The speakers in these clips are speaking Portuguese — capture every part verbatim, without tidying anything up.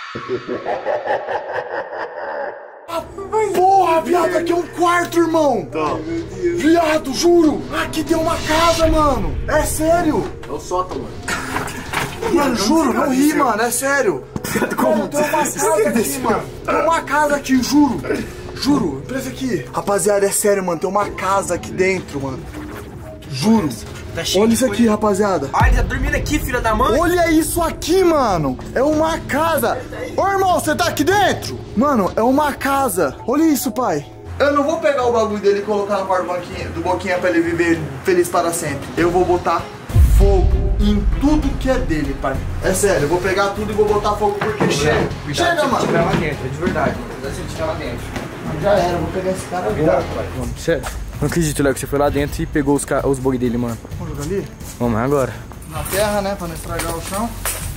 Porra, viado, aqui é um quarto, irmão. Tá. Viado, juro. Aqui tem uma casa, mano. É sério. É o sótão, mano. Mano, juro, não ri, mano, é sério. Mano, tem uma casa aqui, mano. Tem uma casa aqui, juro. Juro, presta aqui. Rapaziada, é sério, mano, tem uma casa aqui dentro, mano. Juro. Tá Olha isso aqui, rapaziada. Ah, ele tá dormindo aqui, filha da mãe. Olha isso aqui, mano. É uma casa. Ô, irmão, você tá aqui dentro? Mano, é uma casa. Olha isso, pai. Eu não vou pegar o bagulho dele e colocar no quarto do Boquinha pra ele viver feliz para sempre. Eu vou botar fogo em tudo que é dele, pai. É sério, eu vou pegar tudo e vou botar fogo porque chega. Chega, mano. Se tiver lá dentro, é de verdade. Cuidado se ele estiver lá dentro. Já era, eu vou pegar esse cara agora. Mano, sério. Não acredito, Léo, que você foi lá dentro e pegou os, os boi dele, mano. Vamos jogar ali? Vamos agora. Na terra, né? Pra não estragar o chão.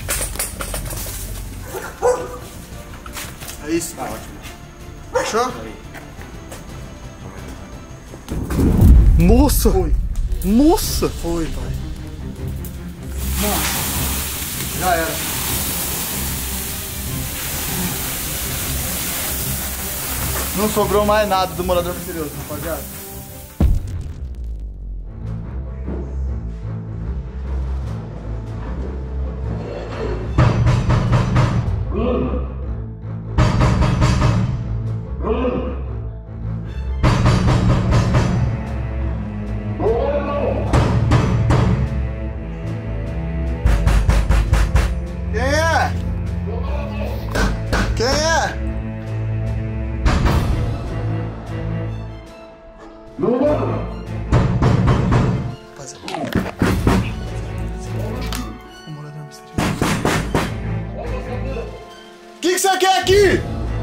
É isso. Tá ótimo. Fechou? Nossa! Foi. Nossa! Foi, pai. Mano, já era. Não sobrou mais nada do morador misterioso, rapaziada. Quem é? O que você quer aqui?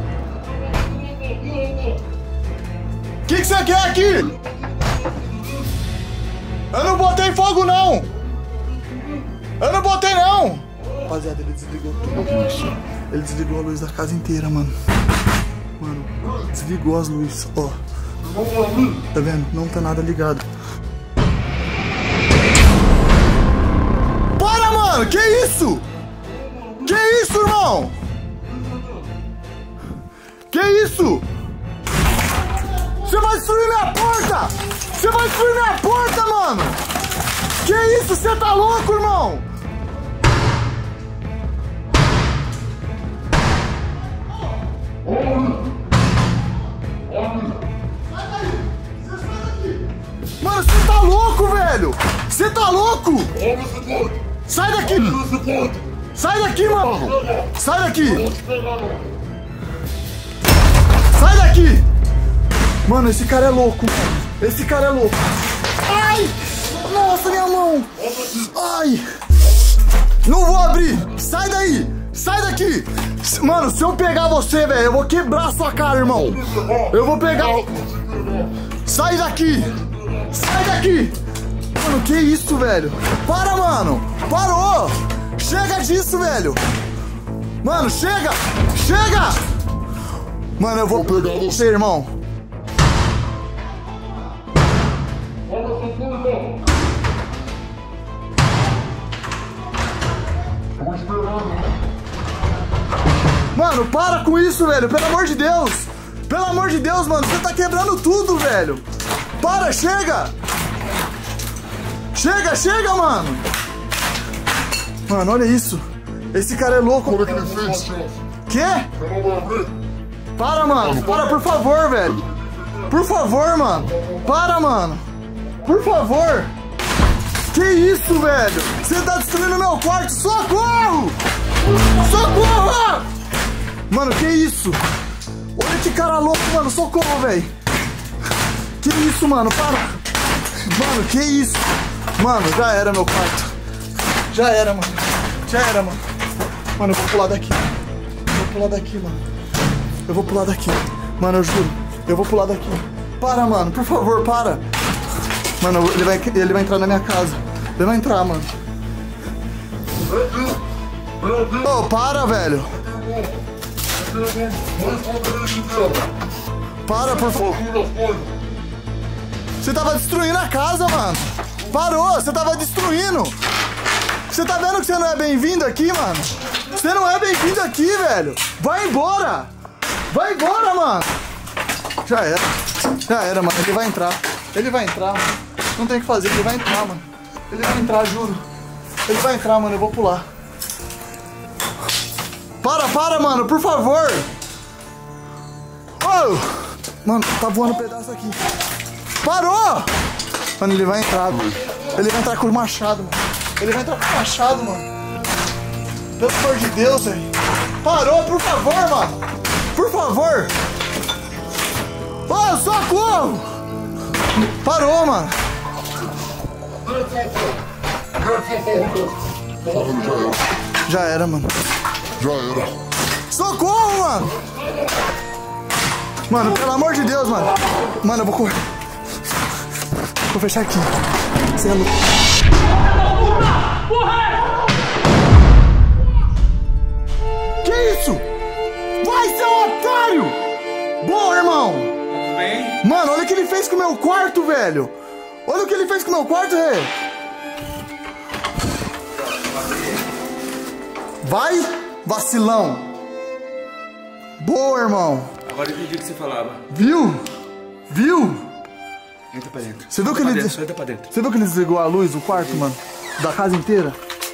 O que você quer aqui? Eu não botei fogo, não! Eu não botei, não! Rapaziada, ele desligou tudo aqui no chão. Ele desligou a luz da casa inteira, mano. Mano, desligou as luzes, ó. Tá vendo? Não tá nada ligado. Para, mano! Que isso? Que isso, irmão? Que isso? Você vai destruir minha porta! Você vai destruir minha porta, mano! Que isso? Você tá louco, irmão? Mano, você tá louco, velho! Você tá louco? Sai daqui! Sai daqui, mano! Sai daqui! Sai daqui! Mano, esse cara é louco, mano. Esse cara é louco. Ai! Nossa, minha mão! Ai! Não vou abrir! Sai daí! Sai daqui! Mano, se eu pegar você, velho, eu vou quebrar sua cara, irmão! Eu vou pegar... Sai daqui! Sai daqui! Mano, que isso, velho? Para, mano! Parou! Chega disso, velho! Mano, chega! Chega! Mano, eu vou pegar você, irmão! Mano, para com isso, velho! Pelo amor de Deus! Pelo amor de Deus, mano! Você tá quebrando tudo, velho! Para, chega! Chega, chega, mano! Mano, olha isso! Esse cara é louco! Como é que ele fez? Quê? Eu não vou abrir. Para, mano! Para, por favor, velho! Por favor, mano! Para, mano! Por favor! Que isso, velho? Você tá destruindo meu quarto! Socorro! Socorro! Mano, que isso? Olha que cara louco, mano! Socorro, velho! Que isso, mano? Para! Mano, que isso? Mano, já era meu quarto. Já era, mano. Já era, mano. Mano, eu vou pular daqui. Eu vou pular daqui, mano. Eu vou pular daqui. Mano, eu juro. Eu vou pular daqui. Para, mano. Por favor, para. Mano, ele vai, ele vai entrar na minha casa. Ele vai entrar, mano. Ô, oh, para, velho. Para, por favor. Você tava destruindo a casa, mano. Parou, você tava destruindo. Você tá vendo que você não é bem-vindo aqui, mano? Você não é bem-vindo aqui, velho. Vai embora. Vai embora, mano. Já era. Já era, mano. Ele vai entrar. Ele vai entrar, mano. Não tem o que fazer. Ele vai entrar, mano. Ele vai entrar, juro. Ele vai entrar, mano. Eu vou pular. Para, para, mano. Por favor. Oh. Mano, tá voando um pedaço aqui. Parou! Mano, ele vai entrar, mano. Ele vai entrar com o machado, mano. Ele vai entrar com o machado, mano. Pelo amor de Deus, velho. Parou, por favor, mano. Por favor. Ô, socorro! Parou, mano. Já era, mano. Já era. Socorro, mano. Mano, pelo amor de Deus, mano. Mano, eu vou correr. Vou fechar aqui. Você é louco. Que isso? Vai, seu otário! Boa, irmão! Tudo bem? Mano, olha o que ele fez com o meu quarto, velho! Olha o que ele fez com o meu quarto, velho! Vai, vacilão! Boa, irmão! Agora eu entendi o que você falava. Viu? Viu? Entra pra dentro. Você viu que Entra ele pra des... dentro, entra pra dentro. Você viu que ele desligou a luz do quarto, mano? Da casa inteira?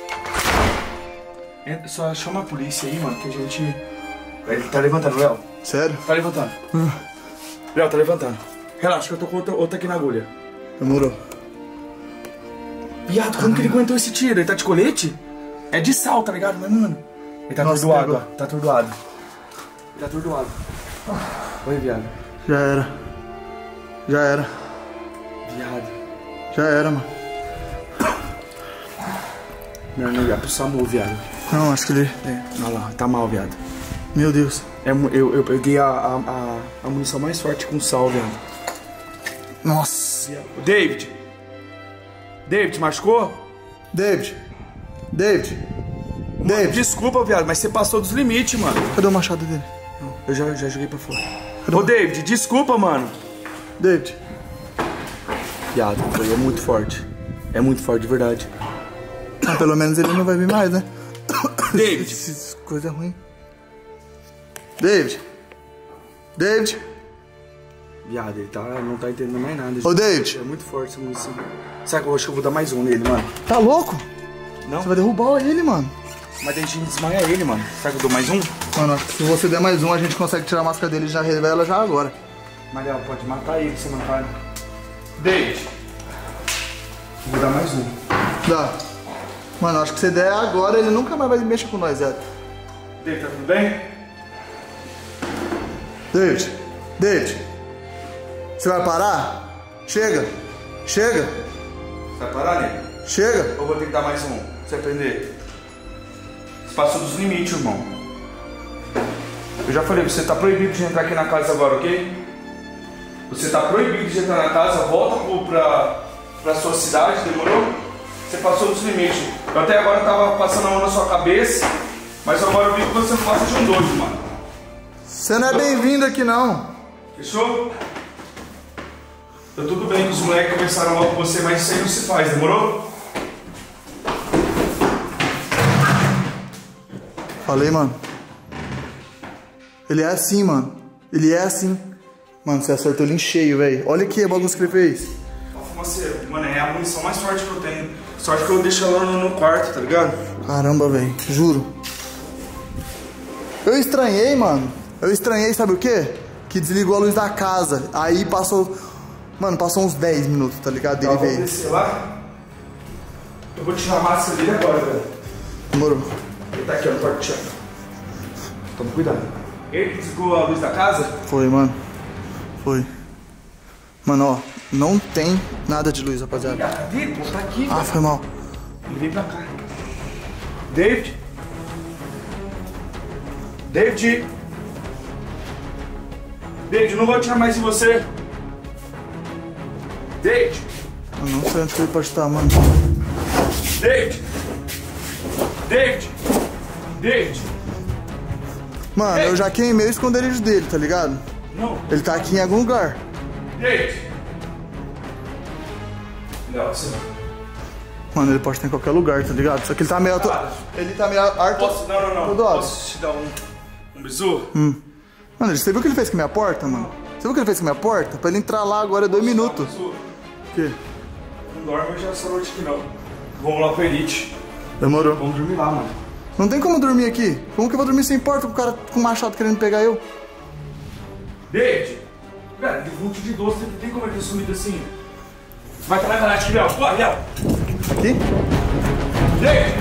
Entra, só chama a polícia aí, mano, que a gente... Ele tá levantando, Léo. Sério? Tá levantando. Hum. Léo, tá levantando. Relaxa que eu tô com outra, outra aqui na agulha. Demorou. Viado, como que ele aguentou esse tiro? Ele tá de colete? É de sal, tá ligado? Mas, mano... Ele tá Nossa, atordoado, pegou. ó. Tá atordoado. Ele tá atordoado. Oi, viado. Já era. Já era. Viado. Já era, mano. Não, não ia pro SAMU, viado. Não, acho que ele... É, olha lá, tá mal, viado. Meu Deus. É, mu- eu, eu peguei a, a, a, a munição mais forte com sal, viado. Nossa. David! David, machucou? David. David. David. Desculpa, viado, mas você passou dos limites, mano. Cadê o machado dele? Eu já, já joguei pra fora. Ô, David, desculpa, mano. David. Viado, foi, é muito forte. É muito forte, de verdade. Ah, pelo menos ele não vai vir mais, né? David. Essas coisa ruim. David. David. Viado, ele tá, não tá entendendo mais nada. Ô, David. É muito forte essa munição. Sabe que eu acho que eu vou dar mais um nele, mano? Tá louco? Não? Você vai derrubar ele, mano. Mas a gente desmaia ele, mano. Será que eu dou mais um? Mano, se você der mais um, a gente consegue tirar a máscara dele e já revela já agora. Mas Léo, pode matar ele se matar ele. David. Vou dar mais um. Dá. Mano, acho que se der agora, ele nunca mais vai mexer com nós, Zé. David, tá tudo bem? David. David. Você vai parar? Chega. Chega. Você vai parar, né? Chega. Ou vou ter que dar mais um? Pra você aprender. Você passou dos limites, irmão. Eu já falei, você tá proibido de entrar aqui na casa agora, ok? Você tá proibido de entrar na casa, volta pro, pra, pra sua cidade, demorou? Você passou dos limites. Eu até agora tava passando a mão na sua cabeça, mas agora eu vi que você não passa de um doido, mano. Você não é bem-vindo aqui, não. Fechou? Tá tudo bem que os moleques conversaram mal com você, mas isso aí não se faz, demorou? Falei, mano. Ele é assim, mano. Ele é assim. Mano, você acertou ele em cheio, velho. Olha aqui a bagunça que ele fez. Ó, fumaceiro, mano, é a munição mais forte que eu tenho. Sorte que eu deixo ela no, no quarto, tá ligado? Caramba, velho. Juro. Eu estranhei, mano. Eu estranhei, sabe o quê? Que desligou a luz da casa. Aí passou... Mano, passou uns dez minutos, tá ligado? Ele Tá, vamos veio. descer lá. Eu vou tirar a máscara dele agora, velho. Demorou. Ele tá aqui, ó, no quarto de chão. Toma cuidado. Ele desligou a luz da casa? Foi, mano. Foi. Mano, ó. Não tem nada de luz, rapaziada. Cadê? Pô, tá aqui, Ah, velho. foi mal. Ele veio pra cá. David? David? David, não vou tirar mais de você. David? Eu não sei onde que ele pode estar, mano. David? David? David? Mano, eu já queimei o esconderijo dele, tá ligado? Não. Ele tá aqui em algum lugar. David? Não, você não. Mano, ele pode estar em qualquer lugar, tá ligado? Só que ele tá meio... Cara, ele tá meio... Arto... Posso? Não, não, não. Posso te dar um, um bisu? Hum. Mano, você viu o que ele fez com a minha porta, mano? Você viu o que ele fez com a minha porta? Pra ele entrar lá agora é dois minutos. O quê? Não dorme já essa noite aqui, não. Vamos lá pro Elite. Demorou. Vamos dormir lá, mano. Não tem como dormir aqui. Como que eu vou dormir sem porta com o cara com o machado querendo pegar eu? David! Cara, de vulto de doce, não tem como ele ter sumido assim. Vai estar na garagem aqui, Léo. Bora, Léo. Aqui? David!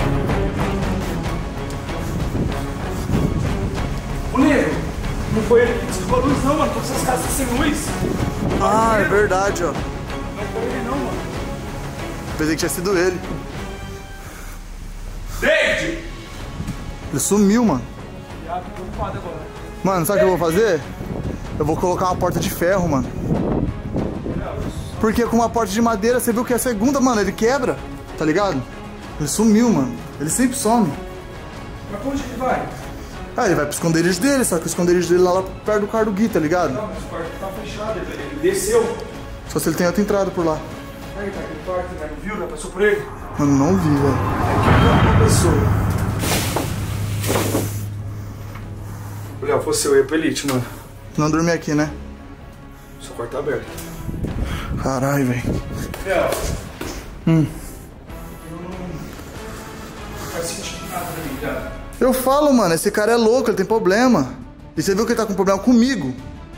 Ô, Nego, não foi ele que desligou a luz, não, mano. Todas essas casas sem luz. Ah, é verdade, ó. Não foi ele, não, mano. Pensei que tinha sido ele. David! Ele sumiu, mano. Já tô preocupado agora. Mano, sabe o que eu vou fazer? Eu vou colocar uma porta de ferro, mano. Porque com uma porta de madeira, você viu que é a segunda, mano, ele quebra, tá ligado? Ele sumiu, mano. Ele sempre some. Mas pra onde ele vai? Ah, ele vai pro esconderijo dele, só que o esconderijo dele lá, lá perto do carro do Gui, tá ligado? Não, mas o quarto tá fechado, ele, ele desceu. Só se ele tem outra entrada por lá. Aí tá aquele quarto, né? Não viu? Já passou por ele? Mano, não vi, velho. Aqui uma pessoa. Léo, fosse eu ia pro Elite, mano. Não dormi aqui, né? Seu quarto tá aberto. Caralho, velho. Léo. Hum. Não faz sentido nada pra mim, cara. Eu falo, mano, esse cara é louco, ele tem problema. E você viu que ele tá com problema comigo.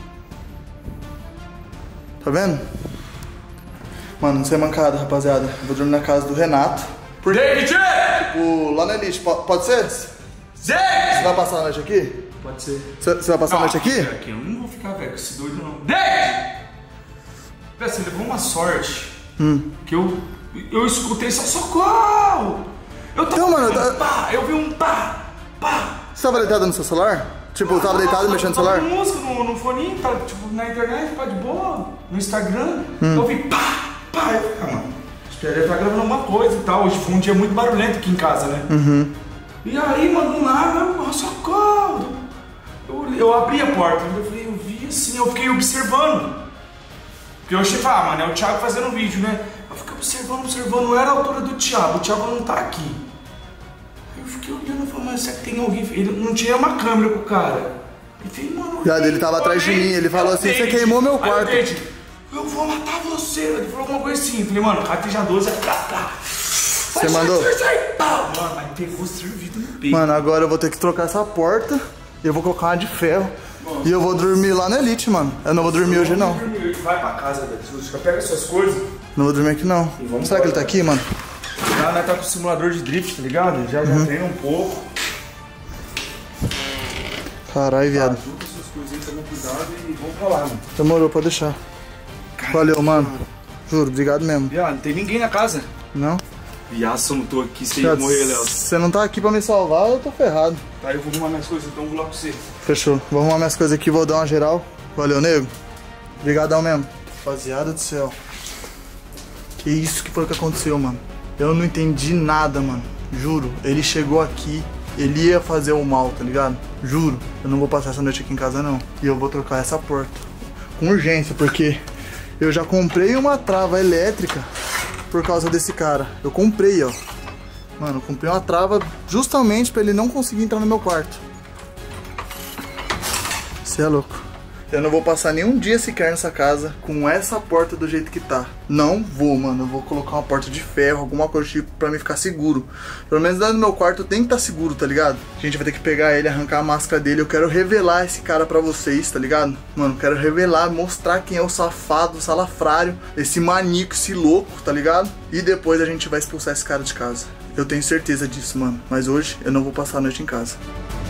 Tá vendo? Mano, não sei mancada, rapaziada. Eu vou dormir na casa do Renato. Por David! O, lá na Elite, pode, pode ser? Você Zé! vai passar a noite aqui? Pode ser. Você você vai passar a noite aqui? aqui? Eu não vou ficar, velho, com esse doido, não. David! Velho, você levou uma sorte. Hum. Que eu... Eu escutei só socorro! Eu tava... Então, mano, um eu- pá! Eu vi um pá! Pá! Você tava deitado no seu celular? Tipo, eu tava deitado mexendo no Tava celular? com música no, no foninho, tá, tipo, na internet, pá, de boa, no Instagram. Hum. Eu vi pá, pá, eu falei, ah, mano, acho que ele tá gravando alguma coisa e tal. Hoje foi um dia muito barulhento aqui em casa, né? Uhum. E aí, mano, do nada, eu, socorro! Eu, eu abri a porta, eu falei, eu vi assim, eu fiquei observando. Porque eu achei, ah, mano, é o Thiago fazendo vídeo, né? Eu fiquei observando, observando, não era a altura do Thiago, o Thiago não tá aqui. Eu fiquei olhando e falei, mas será que tem alguém? Ele não tinha uma câmera com o cara. Ele falei, mano. Viado, ele tava atrás de mim, ele falou assim, você queimou meu quarto. Aí, eu, eu vou matar você. Ele falou alguma coisa assim. Eu falei, mano, rateja doze, plá, plá. Você mandou? Mano, mas pegou servido no peito. Mano, agora eu vou ter que trocar essa porta e eu vou colocar uma de ferro. Mano, e eu vou dormir lá na Elite, mano. Eu não vou dormir hoje, não. Vai pra casa, velho. Já pega suas coisas. Não vou dormir aqui, não. Será que ele tá aqui, mano? Já, né, tá com o simulador de drift, tá ligado? Já, já Uhum. treina um pouco. Caralho, viado. Junta suas coisinhas, toma cuidado e vamos pra lá, mano. Demorou, pode deixar. Valeu, mano. Juro, obrigado mesmo. Viado, não tem ninguém na casa. Não? Viado, se eu não tô aqui, você ia Viado, morrer, Léo. se você não tá aqui pra me salvar, eu tô ferrado. Tá, eu vou arrumar minhas coisas, então eu vou lá com você. Fechou. Vou arrumar minhas coisas aqui, vou dar uma geral. Valeu, nego. Obrigadão mesmo. Rapaziada do céu. Que isso que foi que aconteceu, mano? Eu não entendi nada, mano. Juro. Ele chegou aqui, ele ia fazer o mal, tá ligado? Juro. Eu não vou passar essa noite aqui em casa, não. E eu vou trocar essa porta. Com urgência, porque eu já comprei uma trava elétrica por causa desse cara. Eu comprei, ó. Mano, eu comprei uma trava justamente pra ele não conseguir entrar no meu quarto. Você é louco. Eu não vou passar nenhum dia sequer nessa casa com essa porta do jeito que tá. Não vou, mano. Eu vou colocar uma porta de ferro, alguma coisa tipo pra mim ficar seguro. Pelo menos dentro do meu quarto tem que estar seguro, tá ligado? A gente vai ter que pegar ele, arrancar a máscara dele. Eu quero revelar esse cara pra vocês, tá ligado? Mano, eu quero revelar, mostrar quem é o safado, o salafrário, esse maníaco, esse louco, tá ligado? E depois a gente vai expulsar esse cara de casa. Eu tenho certeza disso, mano. Mas hoje eu não vou passar a noite em casa.